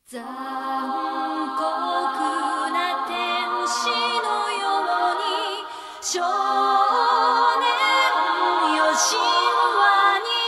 残酷な天使のように少年よ神話に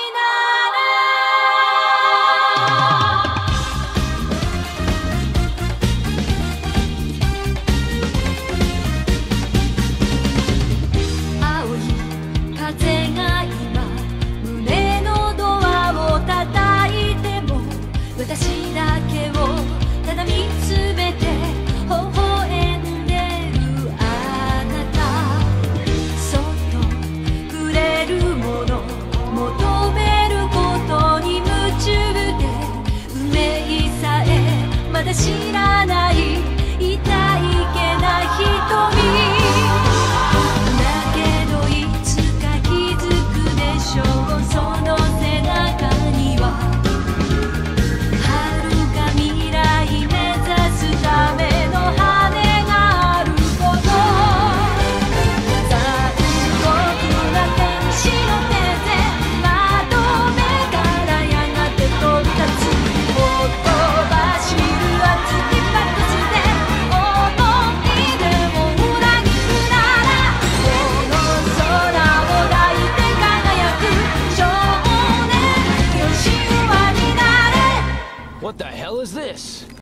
なれ青い風が今胸のドアを叩いても私だけをただ見つめて微笑んでるあなたそっとくれるもの求めることに夢中で運命さえまだ知らない痛いけな瞳だけどいつか気づくでしょうその背中には What the hell is this?